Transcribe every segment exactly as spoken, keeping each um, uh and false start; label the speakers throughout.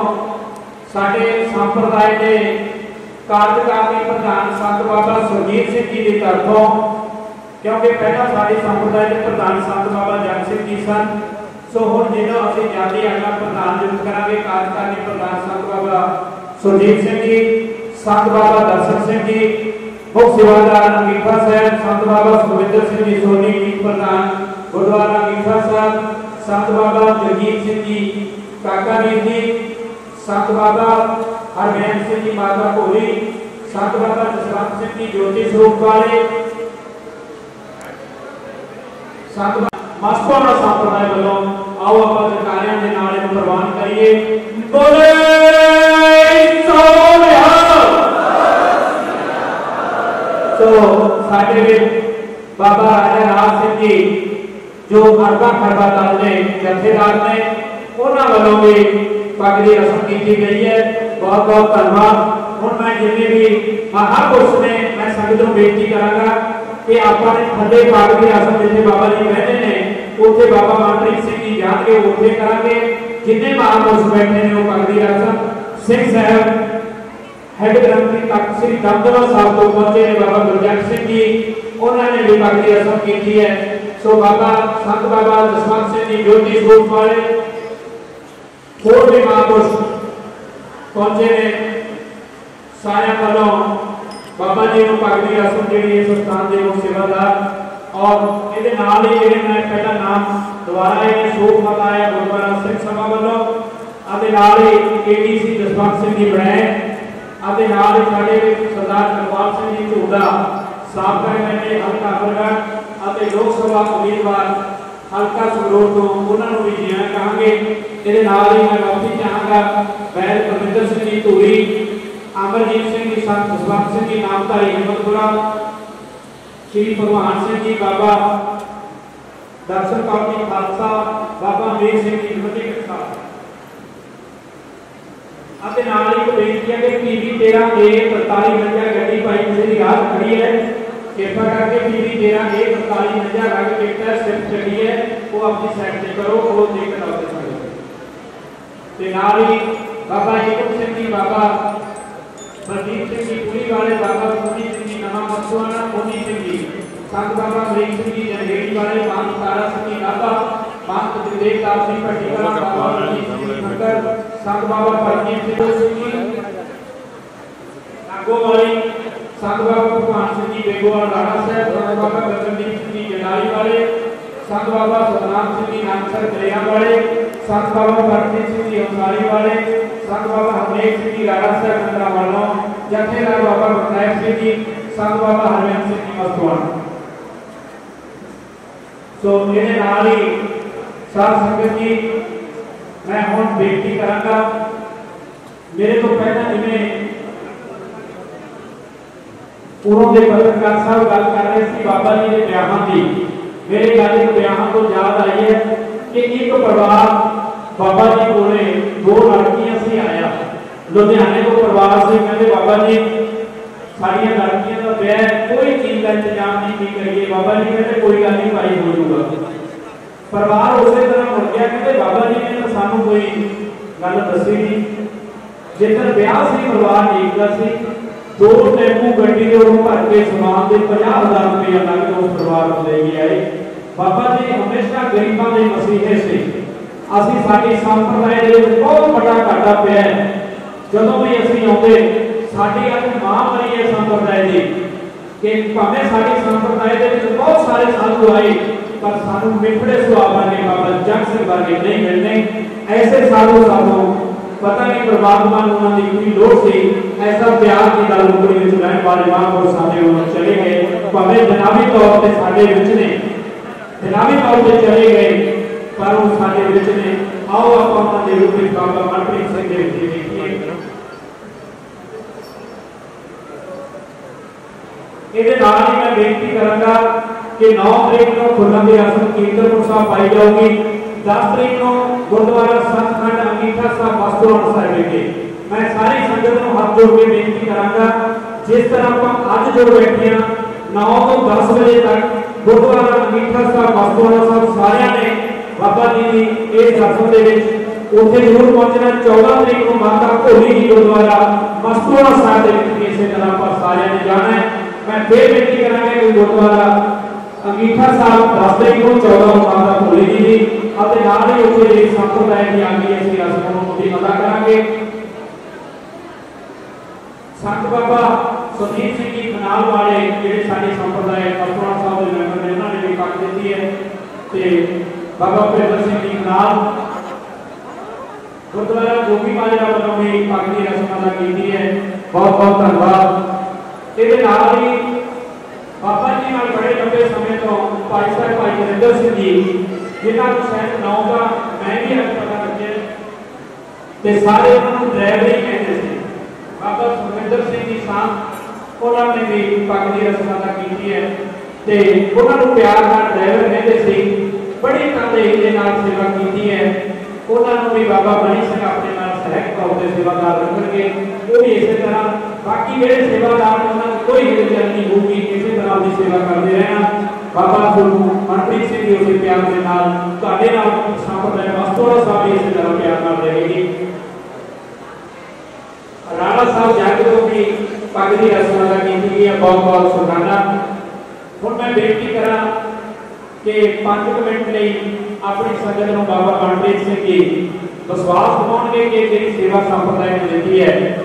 Speaker 1: साडे संप्रदाय के कार्यकारी प्रधान संत बाबा सुरजीत सिंह जी की तरफों, क्योंकि पहला साडे संप्रदाय के प्रधान संत बाबा जग सिंह जी सन, सो हुण जिन्हों असीं जाती अगला प्रधान नियुक्त करांगे कार्यकारी प्रधान संत बाबा सुरजीत सिंह जी, संत बाबा दर्शन सिंह जी, मुख सेवादार अंगीठा साहब, संत बाबा सुखविंदर सिंह जी सोनी मीत प्रधान गुरुद्वारा अंगीठा साहब, संत बाबा जगजीत सिंह जी काका वीर जी, संत बाबा हरमैन सिंह जी माता भोली, संत बाबा जसवंत सिंह जी ज्योति स्वरूप वाले, संत मस्तोरा संप्रदाय वालों आओ आप जयकारियां दे नाल इहनूं प्रवान करिए। बोले सोनिया। तो साडे विच बाबा राजा राज सिंह जी जो अरबा खरबा दल ने जथेदार ने, उन्होंने वालों भी पग की रस्म की गई है। बहुत बहुत धन्यवाद। हुण मैं जिन्हें भी महापुरुष ने मैं संगत नूं बेनती करांगा कि आपां ने थल्ले पग की रस्म जिथे बाबा जी बैठे ने उत्थे बाबा मनप्रीत सिंह जी जाणगे उत्थे करांगे। जिन्ने महापुरुष बैठे ने वो पग की रस्म सिंह साहब हेड ग्रंथी तख्त श्री दमदमा साहब तो पहुंचे ने बाबा गुरजंट सिंह जी, उन्होंने भी पग की रस्म की है। सो बाबा संत बाबा जसवंत सिंह जी ज्योति स्वरूप वाले होर भी महापुरुष पहुंचे ने। सारे वालों बाबा जी को पग की रस्म जी इस स्थान के मुख सेवादार और ये नाल ही जिहड़े मैं पहला नाम दोबारा ये शोक मताया गुरुद्वारा सिंह सभा वालों अते नाल ही एडीसी जसवंत सिंह जी बनाए अते नाल ही साडे सरदार करपाल सिंह जी झूला साबका एमएलए हल्का बरगढ़ अते लोक सभा उम्मीदवार हल्का संगरूर तो उन्होंने भी जी आया कहांगे। ये नाल ही मैं माफी चाहांगा बैल परमिंदर सिंह जी धूरी, अमरजीत सिंह जी, संत जसवंत सिंह जी नामधारी हिम्मतपुरा, श्री भगवान सिंह जी बाबा दर्शन कौर जी खालसा, बाबा मीर सिंह जी फतेहगढ़ साहब अते नाल ही बेनती है कि पीवी तेरह ए तरताली नंजा गड्डी भाई मेरी रात खड़ी है, कृपा करके पीवी तेरह ए तरताली नंजा रंग टिकट सिर्फ चढ़ी है वो अपनी साइड से करो वो टिकट आते समय ते नाल ही बाबा एकम सिंह जी बाबा बलदीप सिंह जी पुरी वाले, बाबा पुरी सिंह जी नवा मसवाना पुरी सिंह जी, संत बाबा अमरीक सिंह जी जनेड़ी वाले, महंत तारा सिंह जी नाभा, महंत त्रिदेव दास जी भट्टीकला, बाबा रंजीत सिंह जी खट्टर, संत बाबा परमजीत सिंह जी नागोवाली, संत बाबा भगवान सिंह जी बेगोवाल राणा साहब, संत बाबा गगनदीप सिंह जी जनाली वाले, संत बाबा सतनाम सिंह जी नानसर दरिया वाले, संत बाबा परमजीत सिंह जी अंसारी वाले, संत बाबा हरनेक सिंह जी राणा साहब नंदरा वालों, जथेदार बाबा गुरनायक सिंह जी, संत बाबा हरमैन सिंह जी मस्तवाना। सो मेरे नाल ही साध संगत जी मैं हुण बेनती करांगा, मेरे तो पहला जिवें पूर्व के पत्रकार साहब गल कर रहे थे बाबा जी के ब्याहां की, मेरे गल एक ब्याहां को याद आई है कि एक परिवार बाबा जी कोले दो लड़कियां से आया, लुधियाने को परिवार से कहते बाबा जी साड़ियां लड़कियां का ब्याह कोई चीज का इंतजाम नहीं की करिए, बाबा जी कहते कोई गल नहीं भाई हो जाऊगा। परिवार उस तरह मुड़ गया कहते बाबा जी ने तो सानू कोई गल दसी नहीं, जिधर ब्याह से परिवार देखता सी दो टेम्पू गड्डी के भर के समान के पचास हजार रुपया लग उस परिवार को लेके आए। बाबा जी हमेशा गरीबों के मसीहे से असी साडी संप्रदाय दे विच बहुत बड़ा घाटा पिया है। जदों भी असी आउंदे साडी अज मां मरी है संप्रदाय दी कि भावें साडी संप्रदाय दे विच बहुत सारे साधु आए पर सानू मिठड़े सुभाव वाले बाबा जग सिंह वर्गे नहीं मिलने। ऐसे साधु साधु पता नहीं परमात्मा ने उन्होंने कोई लोड़ सी ऐसा प्यार की गल उमड़ी विच रहने वाले महापुरुष साडे उन्होंने चले गए, भावें जनाबी तौर पर साडे विच ने जनाबी तौर पर चले गए पर वो साडे विच ने। आओ आपां उन्हां दे रूप विच बाबा मनप्रीत सिंह दे विच देखीए। इहदे नाल ही मैं बेनती करांगा कि नौ तरीक को फुल्लां दी रस्म कीर्तनपुर साहब पाई जाऊगी, दस तरीक को गुरुद्वारा सचखंड अंगीठा साहब मस्तवाना साहिब विखे। मैं सारी संगत को हाथ जोड़ के बेनती करांगा जिस तरह आप अज जुड़ बैठे हैं नौ तो दस बजे तक गुरुद्वारा अंगीठा साहब मस्तवाना साहब सारिਆਂ ने बाबा जी की इस रस्म के ਉੱਥੇ ਜ਼ਰੂਰ ਪਹੁੰਚਣਾ। चौदह तरीक को माता भोली जी गुरुद्वारा मस्तूआना साहिब के इस तरह पर सारे ने जाना है। मैं फिर बेनती करांगा कि गुरुद्वारा अंगीठा साहब दस तरीक को चौदह को माता भोली जी की ਅਤੇ ਨਾਲ ਹੀ ਉੱਥੇ ਜਿਹੜੀ ਸੰਪਰਦਾਇ ਦੀ ਆਗੀ ਅਸੀਂ ਰਸਮ ਨੂੰ ਵੀ ਅਦਾ ਕਰਾਂਗੇ। ਸੰਤ ਬਾਬਾ ਸੁਨੀਲ ਸਿੰਘ ਜੀ ਖਨਾਲ ਵਾਲੇ ਜਿਹੜੇ ਸਾਡੇ ਸੰਪਰਦਾਇ ਮਸਤੂਆਣਾ ਸਾਹਿਬ ਦੇ ਮੈਂਬਰ ਨੇ ਉਹਨਾਂ ਨੇ ਵੀ ਪੱਕ ਦਿੱਤੀ ਹੈ ਤੇ ਬਾਬਾ ਭਿੰਦਰ ਸਿੰਘ ਜੀ ਖਨਾਲ ਗੁਰਦੁਆਰਾ ਗੋਗੀ ਮਾਜਰਾ ਵੱਲੋਂ ਵੀ ਪੱਗ ਦੀ ਰਸਮ ਅਦਾ ਕੀਤੀ ਹੈ। ਬਹੁਤ ਬਹੁਤ ਧੰਨਵਾਦ। ਇਹਦੇ ਨਾਲ ਹੀ ਬਾਬਾ ਜੀ ਨਾਲ ਬੜੇ ਲੰਬੇ ਸਮੇਂ ਤੋਂ ਭਾਈ ਸਾਹਿਬ ਭਾਈ ਨਰਿੰਦਰ ਸਿੰਘ ਜੀ ਜਿਨ੍ਹਾਂ ਨੂੰ ਸ਼ਾਇਦ ਨੌ ਦਾ ਮੈਂ ਵੀ ਅੱਜ ਪਤਾ ਲੱਗਿਆ ਤੇ ਸਾਰੇ ਉਹਨਾਂ ਨੂੰ ਡਰਾਈਵਰ ਹੀ ਕਹਿੰਦੇ ਸੀ। ਬਾਬਾ ਸੁਖਵਿੰਦਰ ਸਿੰਘ ਜੀ ਸਾਹਿਬ ਉਹਨਾਂ ਨੇ ਵੀ ਪੱਗ ਦੀ ਰਸਮ ਅਦਾ ਕੀਤੀ ਹੈ ਤੇ ਉਹਨਾਂ ਨੂੰ ਪਿਆਰ ਨਾਲ ਡਰਾਈਵਰ ਕਹਿੰਦੇ ਸੀ। ਬੜੀ ਤਨਦੇਹੀ ਦੇ ਨਾਲ ਸੇਵਾ ਕੀਤੀ ਹੈ। ਉਹਨਾਂ ਨੂੰ ਵੀ ਬਾਬਾ ਮਨੀ ਸਿੰਘ ਆਪਣੇ ਨਾਲ ਸਹਾਇਕ ਤੌਰ ਤੇ ਸੇਵਾਦਾਰ ਰੱਖਣਗੇ। ਉਹ ਵੀ ਇਸੇ ਤਰ੍ਹਾਂ ਬਾਕੀ ਜਿਹੜੇ ਸੇਵਾਦਾਰ ਉਹਨਾਂ ਦੀ ਕੋਈ ਹਿਲਜਲ ਨਹੀਂ ਹੋਊਗੀ, ਇਸੇ ਤਰ੍ਹਾਂ ਦੀ ਸੇਵਾ ਕਰਦੇ ਰਹਿਣਾ। ਬਾਬਾ ਗੁਰੂ ਮਨਪ੍ਰੀਤ ਸਿੰਘ ਜੀ ਉਸੇ ਪਿਆਰ ਦੇ ਨਾਲ ਤੁਹਾਡੇ ਨਾਲ ਸੰਪਰਦਾਇ ਮਸਤੂਆਣਾ ਸਾਹਿਬ ਇਸੇ ਤਰ੍ਹਾਂ ਪਿਆਰ ਨਾਲ ਰਹੇਗੀ। ਰਾਣਾ ਸਾਹਿਬ ਜਾ ਕੇ ਵੀ ਪੱਗ ਦੀ ਰਸਮ ਅਦਾ ਕੀਤੀ ਗਈ ਹੈ। ਬਹੁਤ ਬਹੁਤ ਸ਼ੁਕਰਾਨਾ। ਹੁਣ ਮੈਂ ਬੇਨਤੀ ਕਰਾਂ ਕਿ ਪੰਜ ਮਿੰਟ ਲਈ ਆਪਣੀ ਸੰਗਤ ਨੂੰ ਬਾਬਾ ਮਨਪ੍ਰੀਤ ਸਿੰਘ ਜੀ ਵਿਸ਼ਵਾਸ ਦਿਵਾਉਣਗੇ ਕਿ ਜਿਹੜੀ ਸੇਵਾ ਸੰਪਰਦਾਇ ਨੇ ਦਿੱਤੀ ਹੈ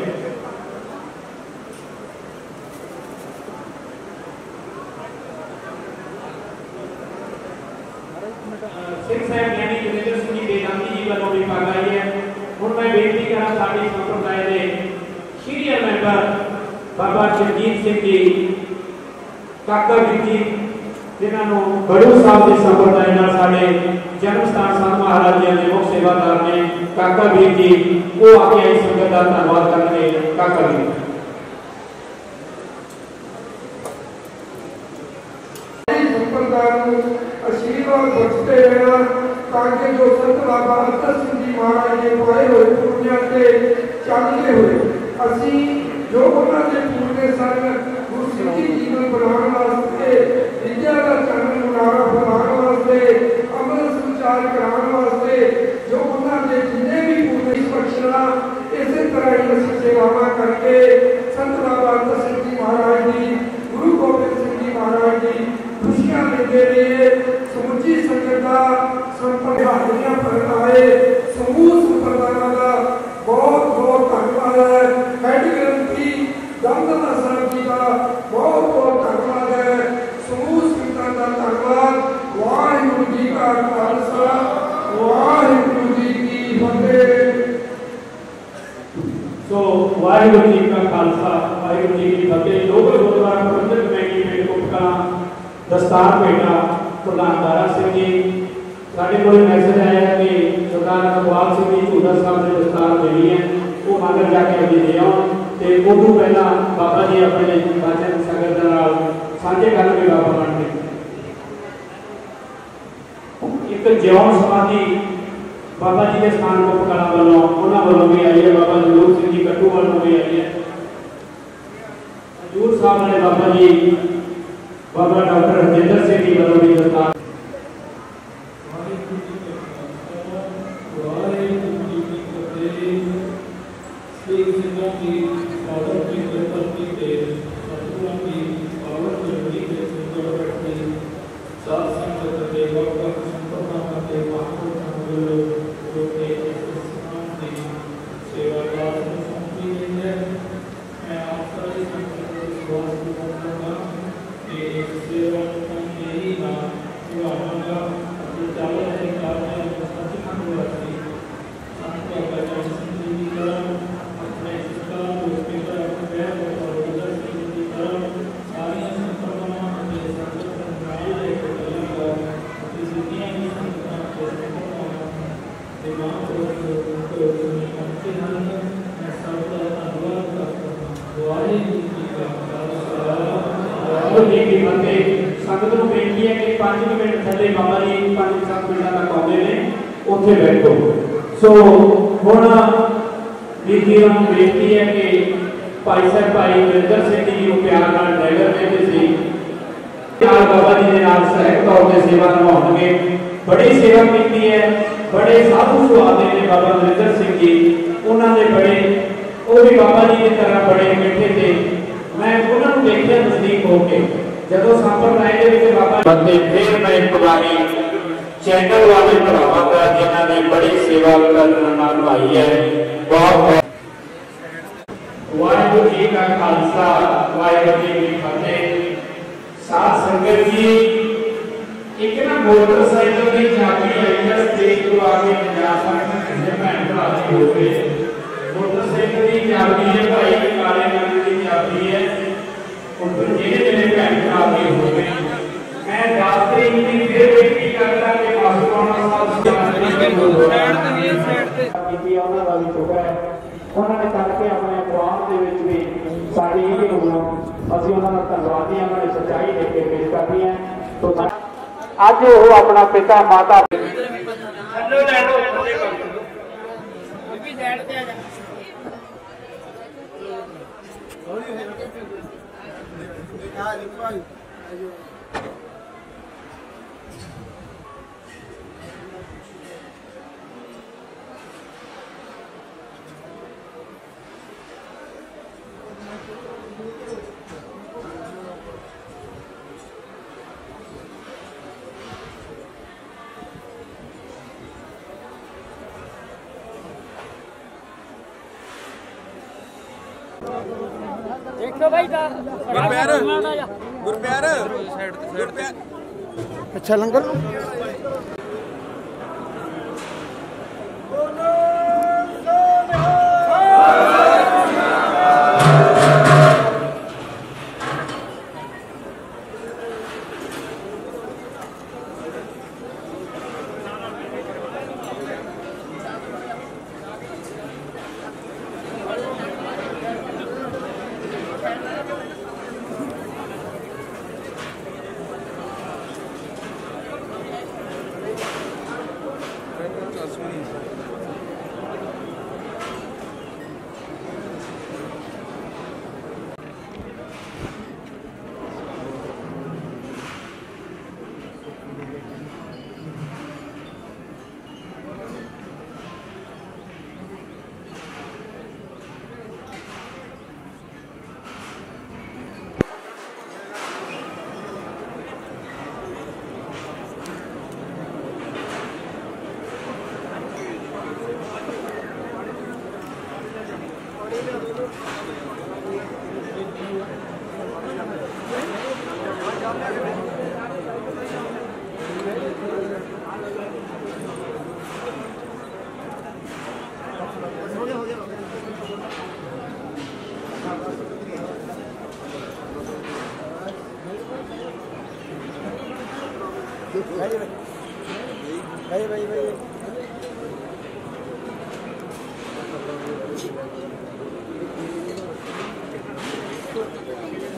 Speaker 1: सिख साहब यानी जगेंद्र सिंह जी बेदांती जी वालों भी पग आई है। हुण मैं बेनती करा साडी संप्रदाय दे सीनियर मैंबर बाबा जगजीत सिंह जी काका जी जिन्होंने बड़ू साहब के संप्रदाय नाल साडे जन्म स्थान संत महाराज जी के मुख सेवादार ने काका वीर जी वो आके आई संगत का धन्यवाद करके काका वीर
Speaker 2: आशीर्वाद बख्शते रहना ताकि जो संत बाबा अतर सिंह जी महाराज ने पाए हुए पुण्य से चलते हुए असी जो उन्होंने पूरे सन गुरु सिंह जी जीवन बनाने वास्ते विद्या का चरण मुनारा बनाने वास्ते अमल संचार कराने वास्ते जो उन्होंने जिन्हें भी पूरे बख्शना इसी तरह ही असी सेवावां करके संत बाबा अतर सिंह जी महाराज जी गुरु गोबिंद सिंह जी महाराज जी खुशियां लेते रहिए। समुची संगत का संपर्क हाजिरियां भरन आए समूह संप्रदायों का बहुत बहुत धन्यवाद है। हेड ग्रंथी दमदमा साहब जी का बहुत बहुत धन्यवाद है। समूह संगत का धन्यवाद। वाहिगुरू जी का खालसा वाहिगुरू जी की फतेह।
Speaker 1: सो वाहिगुरू जी का खालसा वाहिगुरू जी की फतेह। लोग गुरुद्वारा प्रबंधक कमेटी पेट कोटका दस्तार भेटा प्रधान दारा सिंह जी साढ़े को मैसेज आया कि सरकार अकबाल सिंह जी झूला साहब ने दस्तार देनी है वो मगर जाके अभी दे आओ तो उदू पहला बाबा जी अपने बाचन संगत नाल साझे करके बाबा बन गए। एक जिउण समाधि बाबा जी के स्थान को पकड़ा वालों उन्होंने वालों भी आई है। बाबा जरूर सिंह जी कट्टू वालों भी आई है। हजूर साहब ने बाबा जी बाबा डॉक्टर हरजिंदर सिंह जी वालों भी दस्तार संगत को बेनती है कि पांच मिनट थले बाबा जी पांच सात मिनट तक आते हैं उत्थे बैठो। सो हुण दीदी ਨੂੰ बेनती है कि भाई साहब भाई नरिंदर सिंह जी को प्यार नाल ड्राइवर कहते सी नाल बाबा जी के नाल सहायक तौर ते सेवा निभाउणगे। बड़ी सेवा कीती है। बड़े साधु सुहावे ने बाबा नरेंद्र सिंह जी, उन्होंने बड़े वो भी बाबा जी की तरह बड़े बैठे थे। मैं उन्होंने देखा नजदीक होके जो संप्रदाय के बाबा बंदे फिर मैं एक बारी चैनल वाले भरावां का जिन्होंने बड़ी सेवा करवाई है। बहुत वाहिगुरू जी का खालसा वाहिगुरू जी की फतेह। साथ संगत जी एक ना मोटरसाइकिल की चाबी आई है, स्टेज को आगे जा सकते भैन भरा जी हो गए। मोटरसाइकिल की चाबी है भाई, काले रंग की चाबी है, उनको जेने जेने भैन भरा जी हो गए। मैं दस तरीक की फिर बेनती करता कि मास्टराना साहब उन्होंने करके अपने कुरान के विच भी साड़ी ही होना असं उन्होंने धन्यवादी उन्होंने सच्चाई देख के पेश करनी है। तो अज वो अपना पिता माता
Speaker 3: देखो भाई गुरप्यार गुरप्यार गुरप्यार अच्छा लंगर भाई भाई भाई भाई